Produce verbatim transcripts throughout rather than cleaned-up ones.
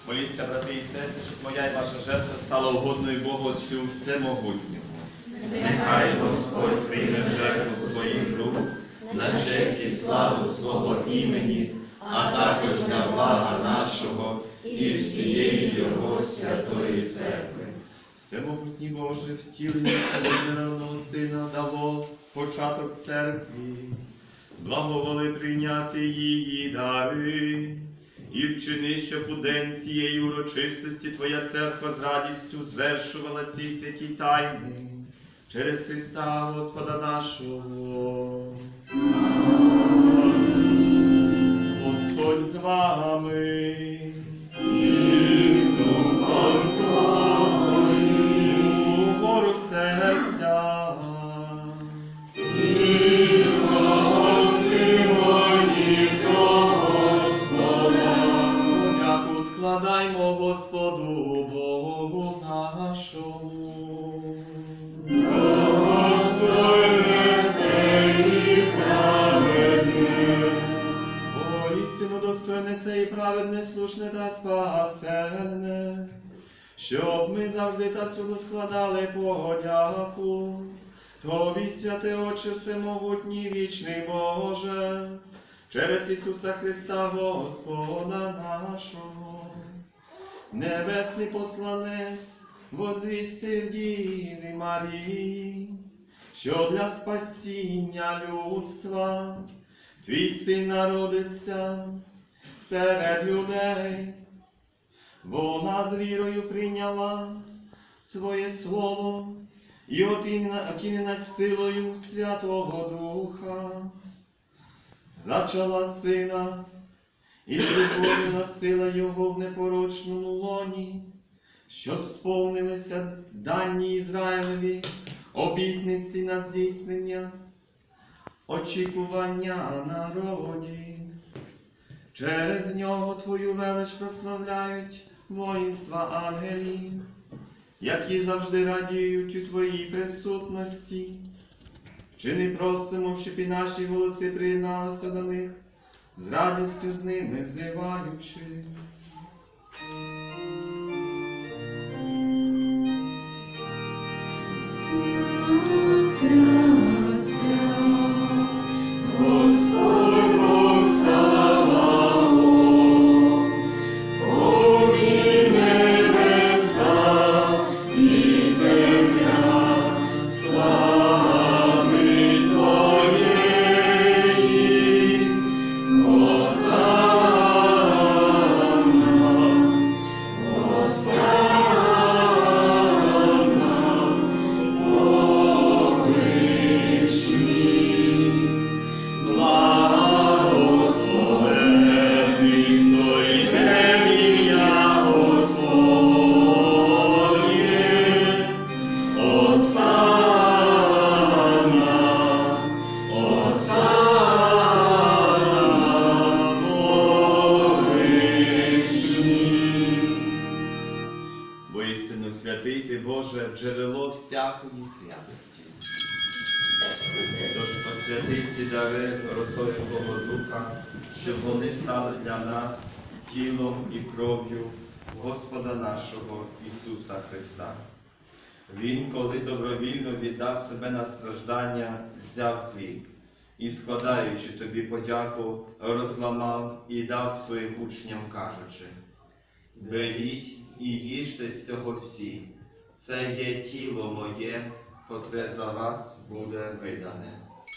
Моліться, брати і сестри, щоб моя і ваша жертва стала угодною Богу Отцю Всемогутнього. Нехай Господь прийме жертву з твоїх рук на честь і славу свого імені, а також для блага нашого і всієї Його святої церкви. Всемогутній Боже, втілення однородженого Сина дало початок церкві. Благоволи прийняти її дари. І вчини, щоб у день цієї урочистості Твоя церква з радістю звершувала ці святі тайни через Христа Господа нашого. Господь з вами. І з духом Твоїм. Угору серця. І складаймо Господу Богу нашому. Достойне це і праведне. О, істину достойне це і праведне, слушне та спасенне, щоб ми завжди та всюди складали подяку Тобі, святий Отче всемогутній, вічний Боже, через Ісуса Христа, Господа нашого. Небесний посланець возвістив Діві Марії, що для спасіння людства Твій Син народиться серед людей. Вона з вірою прийняла Своє Слово і отінена силою Святого Духа. Зачала Сина, і притворю носила Його в непорочному лоні, щоб сповнилися дані Ізраїлеві обітниці на здійснення, очікування народів. Через нього Твою велич прославляють воїнства ангелів, які завжди радіють у Твоїй присутності. Чи не просимо, щоб і наші голоси приєдналися до них, з радістю з ними взиваючи. Господь Бог Саваоф, повні небеса і земля, слави Твоєї, Осанна, Осанна, повишній. Благословений, хто йде в ім'я Господнє. Осанна, Осанна, повишній. Воістину святий Ти, Боже, джерело всякої святості. Тож освяти ці дари росою Твого Духа, щоб вони стали для нас тілом і кров'ю Господа нашого Ісуса Христа. Він, коли добровільно віддав себе на страждання, взяв хліб і, складаючи Тобі подяку, розламав і дав своїм учням, кажучи: «Беріть і їжте з цього всі, це є тіло моє, котре за вас буде видане».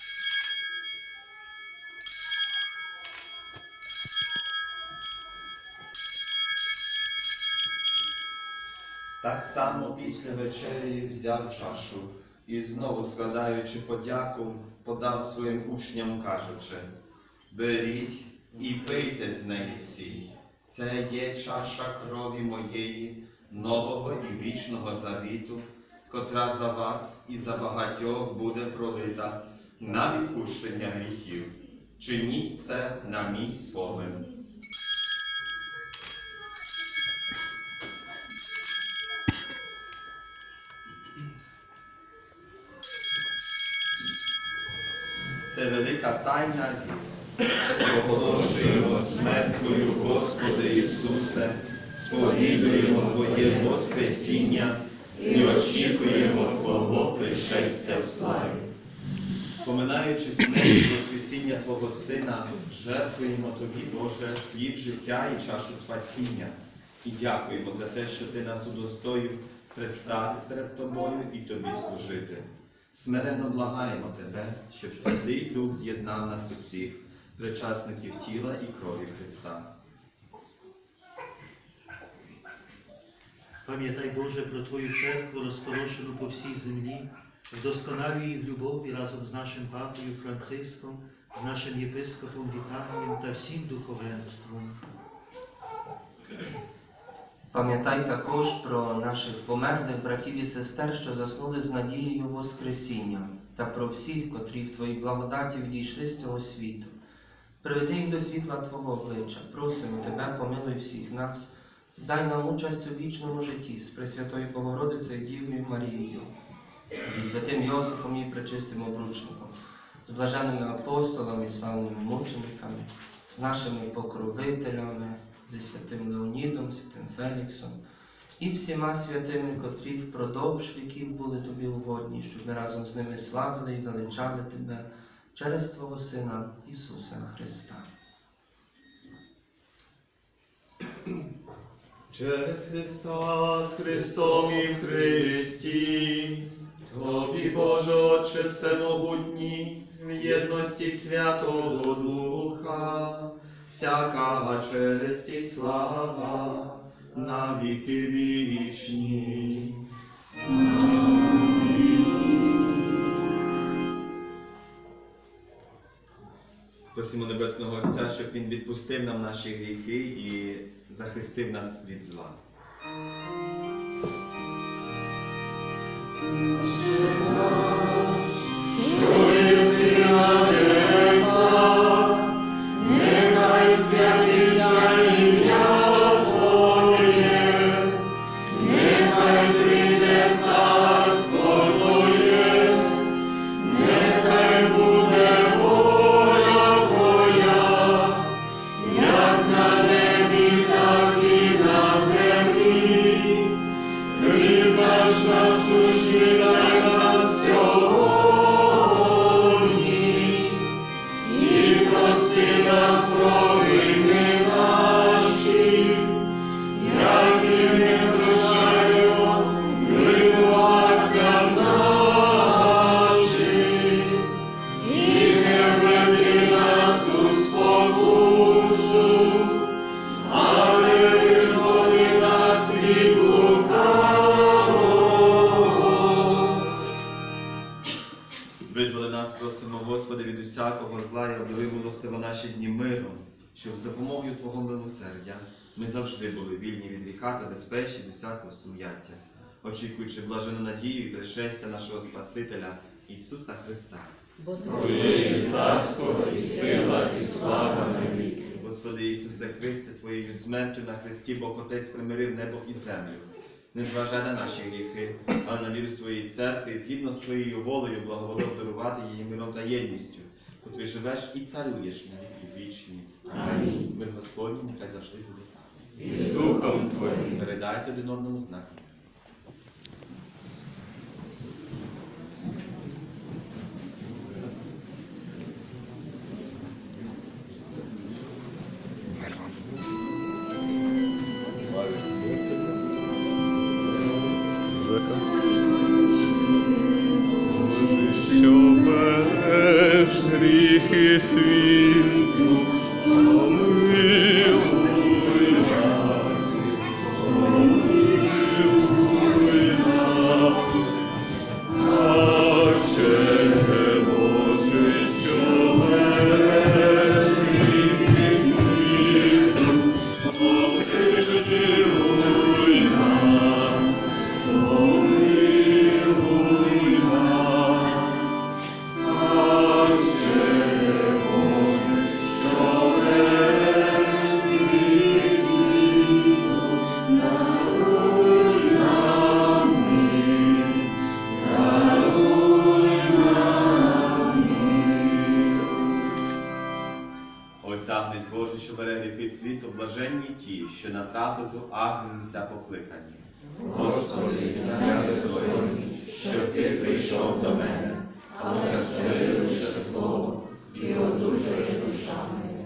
Так само після вечері взяв чашу і, знову складаючи подяку, подав своїм учням, кажучи: «Беріть і пийте з неї всі, це є чаша крові моєї, нового і вічного завіту, котра за вас і за багатьох буде пролита на відпущення гріхів. Чиніть це на мій спомин». Це велика тайна віри. Проголошуємо смерть Твою, Господи Ісусе, Твоє Воскресіння і очікуємо Твого пришестя в славі. Поминаючи смерть і Воскресіння Твого Сина, жертвуємо Тобі, Боже, хліб життя і чашу спасіння. І дякуємо за те, що Ти нас удостоїв представити перед Тобою і Тобі служити. Смиренно благаємо Тебе, щоб Святий Дух з'єднав нас усіх, причасників тіла і крові Христа. Пам'ятай, Боже, про Твою церкву, розпорошену по всій землі, вдосконалюй її в любові разом з нашим папою Франциском, з нашим єпископом Віталієм та всім духовенством. Пам'ятай також про наших померлих братів і сестер, що заснули з надією Воскресіння, та про всіх, котрі в Твоїй благодаті відійшли з цього світу. Приведи їх до світла Твого обличчя, просимо Тебе, помилуй всіх нас, дай нам участь у вічному житті з Пресвятою Богородицею Дівою Марією, зі святим Йосифом і пречистим обручником, з блаженними апостолами і славними мучениками, з нашими покровителями, зі святим Леонідом, святим Феліксом і всіма святими, котрі впродовж віків були Тобі угодні, щоб ми разом з ними славили і величали Тебе через Твого Сина Ісуса Христа. Через Христа, з Христом і в Христі, Тобі, Боже Отче всемогутній, в єдності Святого Духа, всяка честь і слава на віки вічні. Просимо Небесного Отця, щоб Він відпустив нам наші гріхи і захистив нас від зла. Нехай святиться ім'я Твоє, нехай прийде царство Твоє, нехай буде воля Твоя, як на небі, так і на землі. Хліб наш насущний дай нам сьогодні, і прости нам провини наші, як і ми прощаємо винуватцям нашим, і не введи нас у спокусу, але визволи нас від лукавого. Визволи нас, просимо, Господи, від усякого зла і обдави милостиво наші дні миром, щоб з допомогою Твого милосердя ми завжди були вільні від гріха та безпечні від усякого сум'яття, очікуючи блажену надію і пришестя нашого Спасителя Ісуса Христа. Твоє царство і сила, і слава навіки. Господи Ісусе Христе, Твоєю смертю на Христі Бог Отець примирив небо і землю. Не зважай на наші гріхи, але на віру своєї церкви і згідно з Твоєю волею благоволив дарувати її миром та єдністю, котрий живеш і царюєш на віки вічні. Амінь. Мир Господній нехай завжди буде з нами. І з Духом Твоїм. Передайте один одному знаки. Що береш гріхи світу, помилуй нас, помилуй нас. Отче Боже, що береш гріхи світу, помилуй нас, помилуй нас. Отче Боже, статусу агнця покликані. Господи, я недостойний, щоб ти прийшов до мене, але скажи лише слово, і одужаєш душа моя.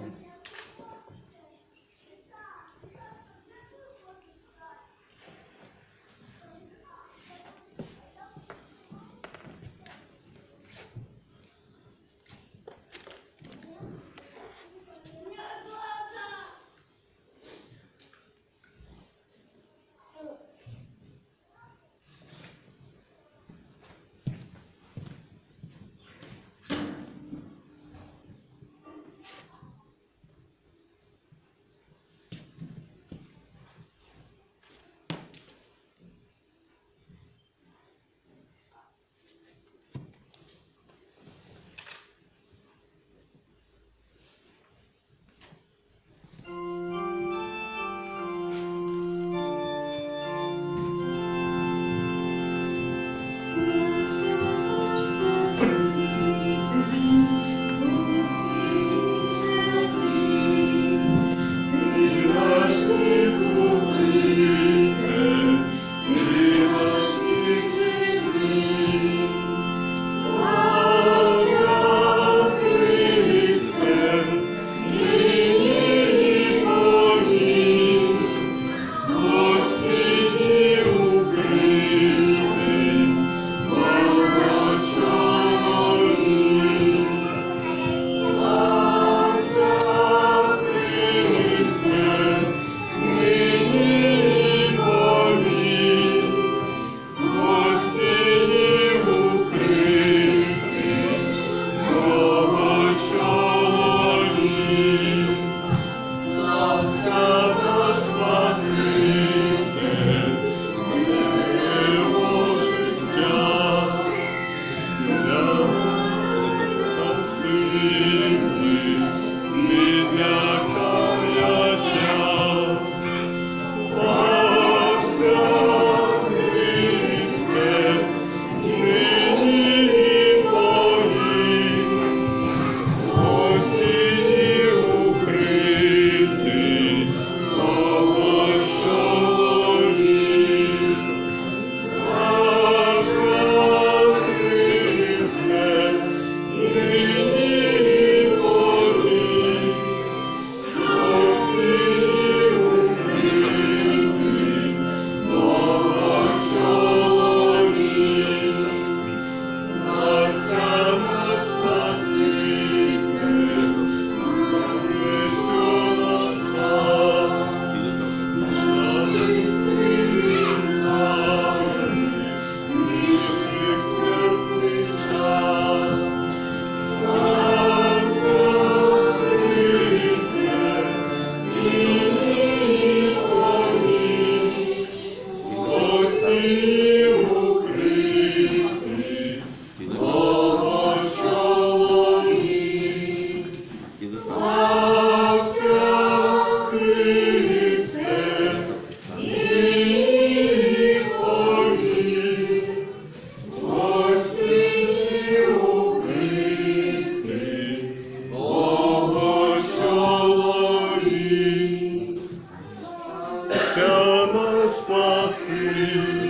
Вся нас спаси.